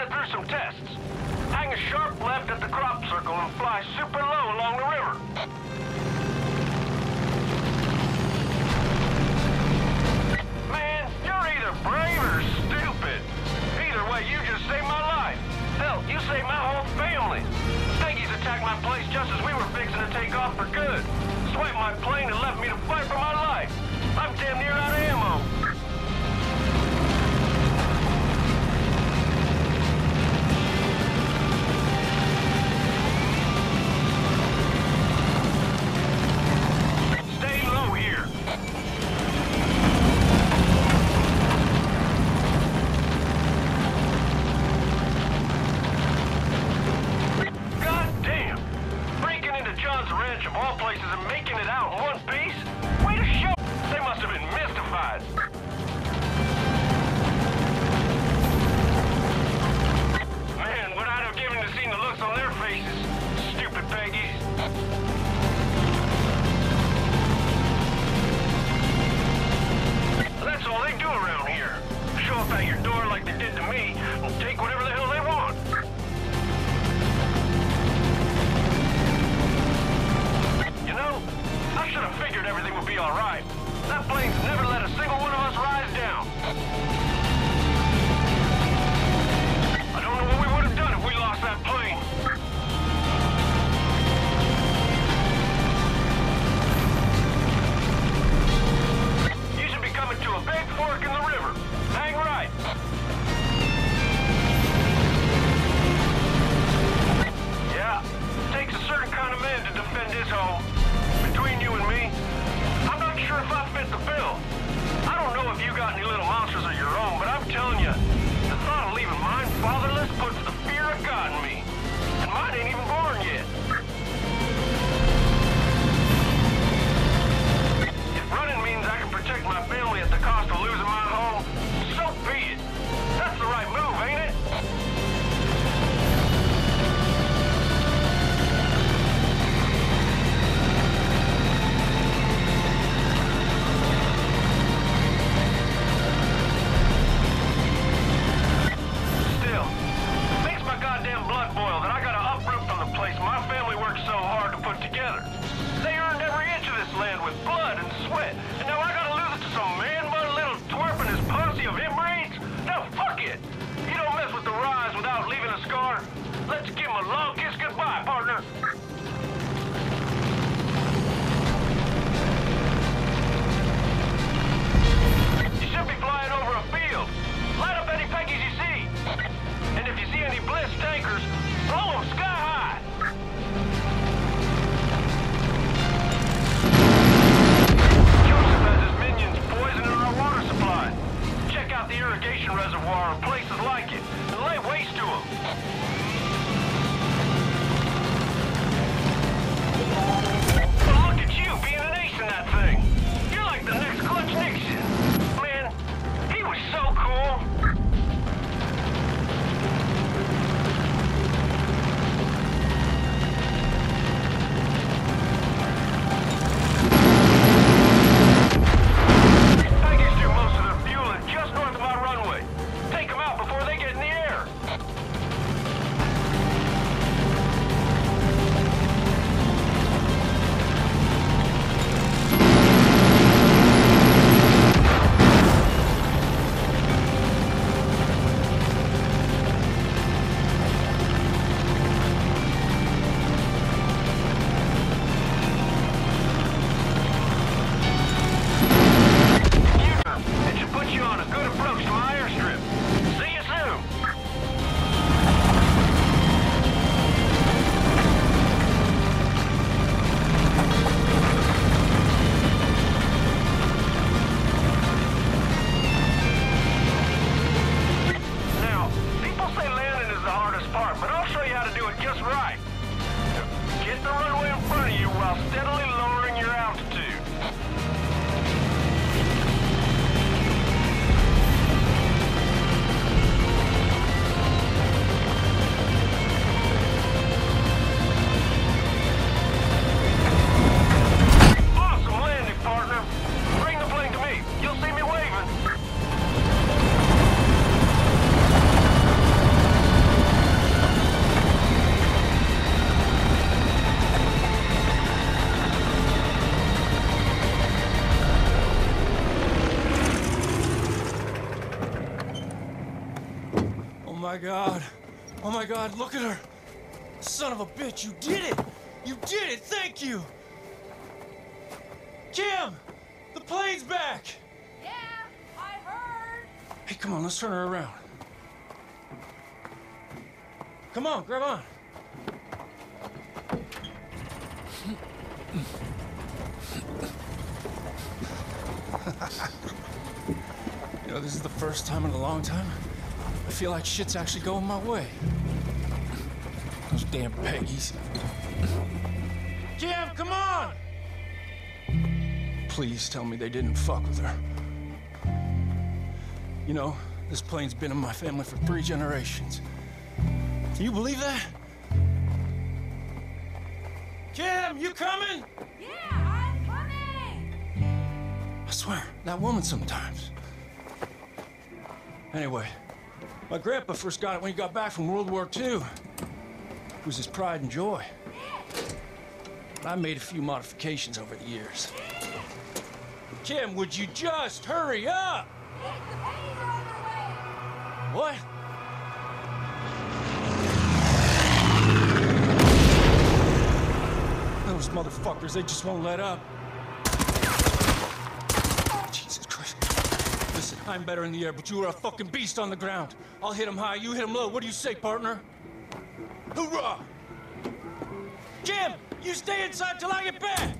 it through some tests. Hang a sharp left at the crop circle and fly super low along the river. Man, you're either brave or stupid. Either way, you just saved my life. Hell, you saved my whole family. Peggy's attacked my place just as we were fixing to take off for good. Swiped my plane and left me to fight for my life. I'm damn near out of ammo. Stay low here. God damn! Breaking into John's ranch of all places and making it out in one piece? Way to show! They must have been mystified. Man, what I'd have given to see the looks on their faces. Stupid Peggies. That's all they do around here. Show up at your door like they did to me and take whatever the hell they want. You know, I should have figured everything would be all right. That plane's never let a single one of us rise down. I don't know what we would have done if we lost that plane. You should be coming to a big fork in the river. Hang right. Yeah, takes a certain kind of man to defend his home. Between you and me, I'm not sure if I fit the bill. I don't know if you got any little monsters of your own, but I'm telling you, the thought of leaving mine fatherless puts the fear of God in me. And mine ain't even born yet. If running means I can protect my family at the cost of losing my home, so be it. That's the right move, ain't it? Still, it makes my goddamn blood boil that I gotta uproot from the place my family worked so hard to put together. They earned every inch of this land with blood and sweat, and now I gotta lose it to some man-bun little twerp and his posse of inbreeds? No, fuck it! You don't mess with the rise without leaving a scar. Let's give him a long kiss goodbye, partner. You should be flying over a field. Light up any Peggies you see. And if you see any Bliss tankers, blow them sky high. Joseph has his minions poisoning our water supply. Check out the irrigation reservoir and places like it, and lay waste to them. Well, look at you being an ace in that thing. You're like the next Clutch Nixon. Man, he was so cool. my God. Oh my God, look at her. Son of a bitch, you did it! You did it, thank you! Kim! The plane's back! Yeah, I heard. Hey, come on, let's turn her around. Come on, grab on. You know, this is the first time in a long time I feel like shit's actually going my way. Those damn Peggies. Kim, come on! Please tell me they didn't fuck with her. You know, this plane's been in my family for 3 generations. Can you believe that? Kim, you coming? Yeah, I'm coming. I swear, that woman sometimes. Anyway, my grandpa first got it when he got back from World War II. It was his pride and joy. But I made a few modifications over the years. Kim, would you just hurry up? The pennies are on their way. What? Those motherfuckers, they just won't let up. Jesus Christ. Listen, I'm better in the air, but you are a fucking beast on the ground. I'll hit him high, you hit him low. What do you say, partner? Hoorah! Jim, you stay inside till I get back!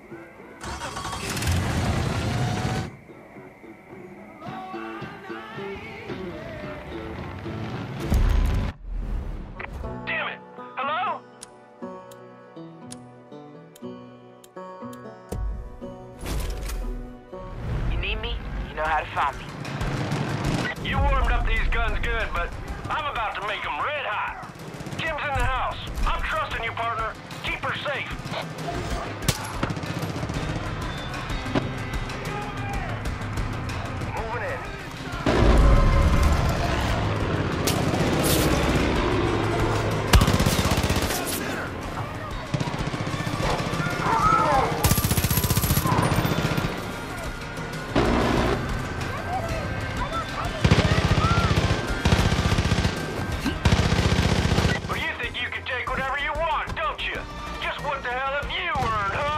Damn it! Hello? You need me? You know how to find me. You warmed up these guns good, but I'm about to make them red hot. Kim's in the house. I'm trusting you, partner. Keep her safe. Moving in. Well, you think you can take whatever you want, don't you? Just what the hell have you earned, huh?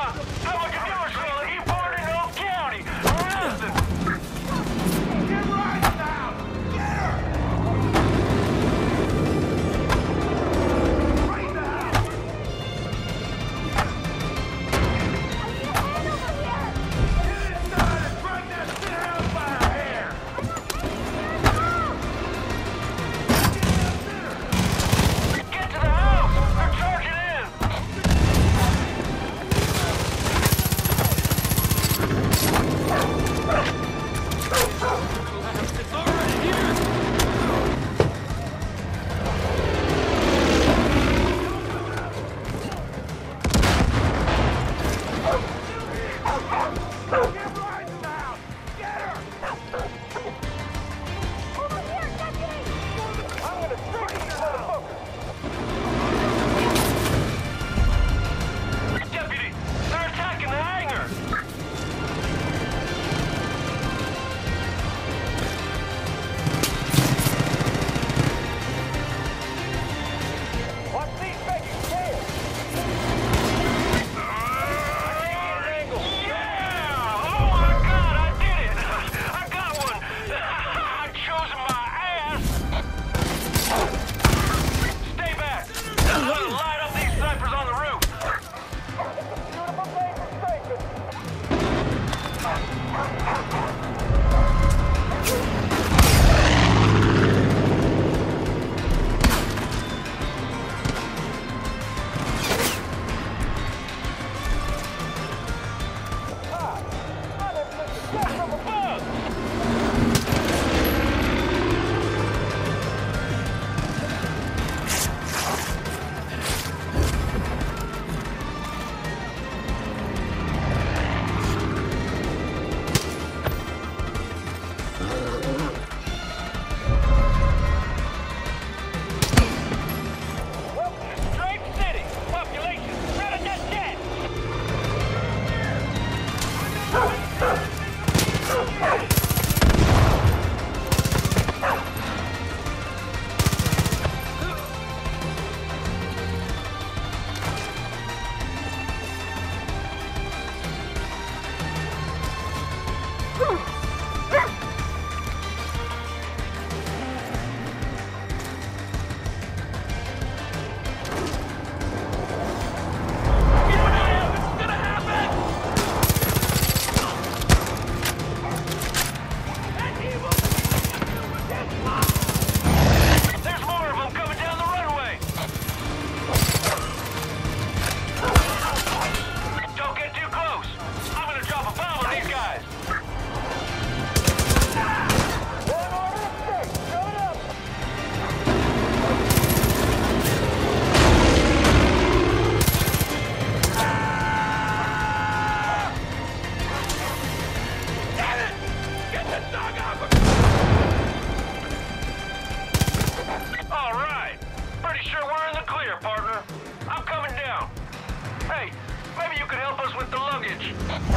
sure we're in the clear, partner. I'm coming down. Hey, maybe you could help us with the luggage.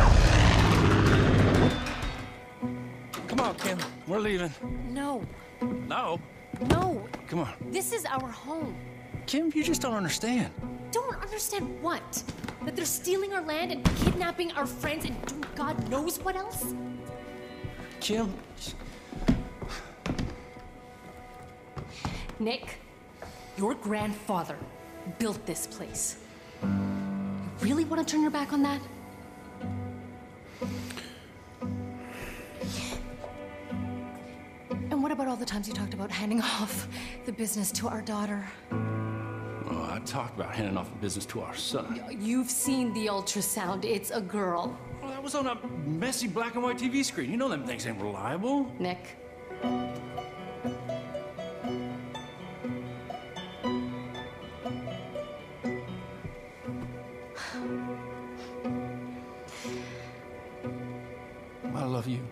Come on, Kim. We're leaving. No, No. no. Come on. This is our home. Kim, you just don't understand. Don't understand what? That they're stealing our land and kidnapping our friends and doing God knows what else? Kim, Nick, your grandfather built this place. You really want to turn your back on that? And what about all the times you talked about handing off the business to our daughter? oh, I talked about handing off the business to our son. You've seen the ultrasound. It's a girl. Well, that was on a messy black and white TV screen. You know them things ain't reliable. Nick. I love you.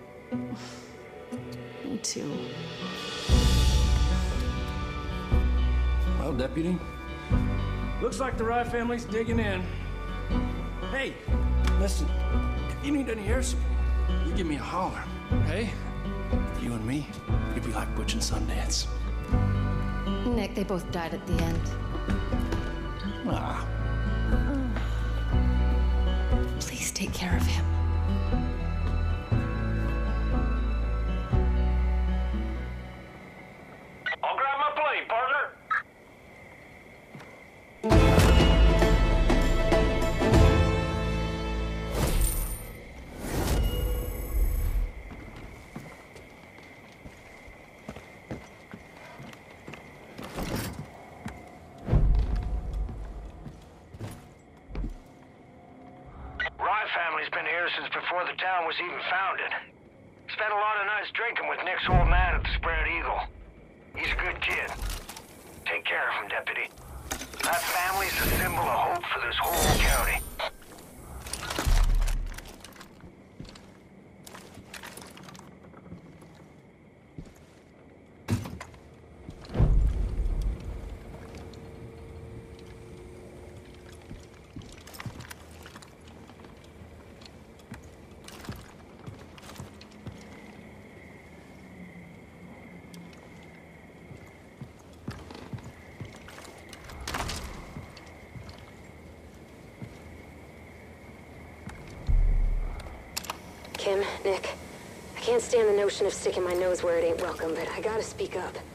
Me too. Well, Deputy, looks like the Rye family's digging in. Hey, listen, if you need any air support, you give me a holler, okay? You and me, it'd be like Butch and Sundance. Nick, they both died at the end. Ah, Please take care of him. I'll grab my plane, partner. Rye family's been here since before the town was even founded. Spent a lot of nights drinking with Nick's old man at the Spread Eagle. He's a good kid. Take care of him, Deputy. That family's a symbol of hope for this whole county. Kim, Nick, I can't stand the notion of sticking my nose where it ain't welcome, but I gotta speak up.